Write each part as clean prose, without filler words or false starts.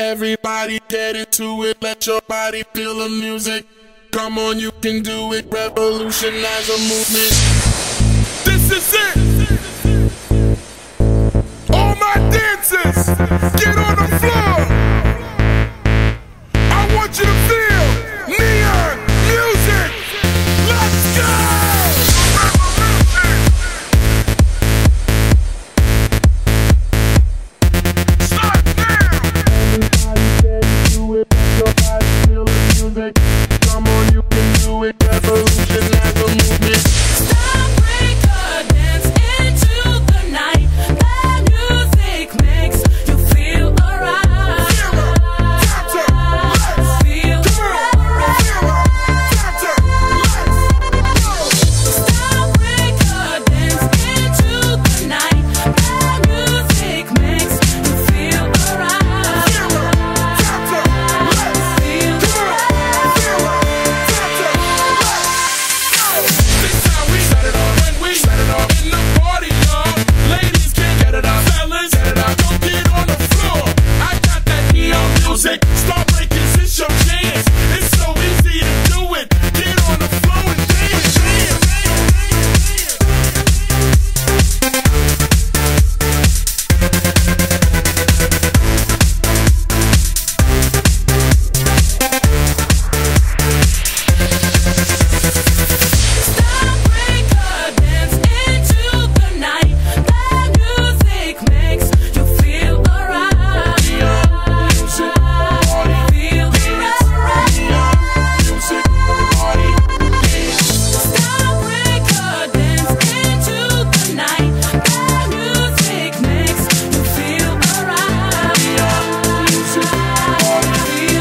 Everybody get into it, let your body feel the music. Come on, you can do it, revolutionize a movement. This is it. All my dancers, get on the floor. I want you to feel neon music. Let's go! Start now! Everybody get into it, let your body feel the music. Come on, you can do it, revolutionize a movement. Stop, break, dance into the night. That music makes you feel alright. Feel Stop, break, dance into the night. That music makes you feel alright. Feel This how we set it off, when we set it off in the party, y'all. Ladies can get it up, fellas, get it up, don't get on the floor. I got that neon music, start breaking, it's your chance. It's so easy to do it, get on the floor and dance, dance. Stop, break, dance into the night. That music makes you feel alright. Neon music, party, Feel dance. Neon music, party, dance. Stop, break, dance into the night. That music makes you feel alright. Neon music, party, Feel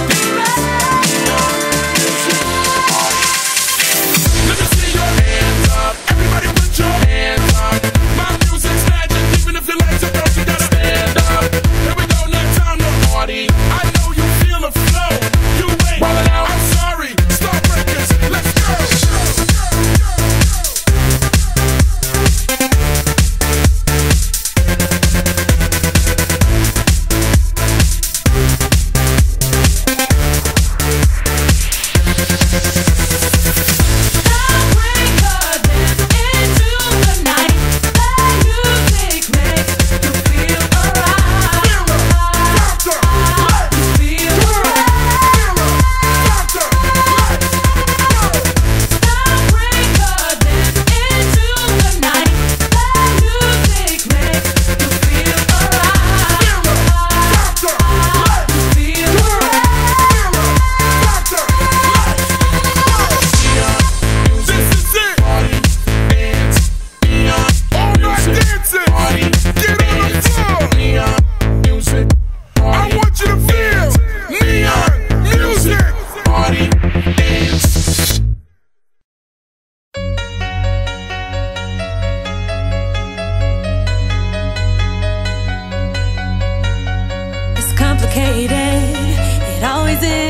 Let me see your hands up. Everybody put your hands up. My music's magic, even if your legs are broke, you gotta stand up. Here we go, now time to party. I know you feel the flow. You ain't wildin' out. I'm sorry. Start breakers, let's go. Stop, break, dance into the night. That music makes you feel alright. Feel Stop, break, dance into the night. That music makes you feel alright. Feel This is it. Party, dance, neon. All night dancing. Party, get on the floor. Neon music. I want you to feel neon music. Party, dance. It's complicated, it always is.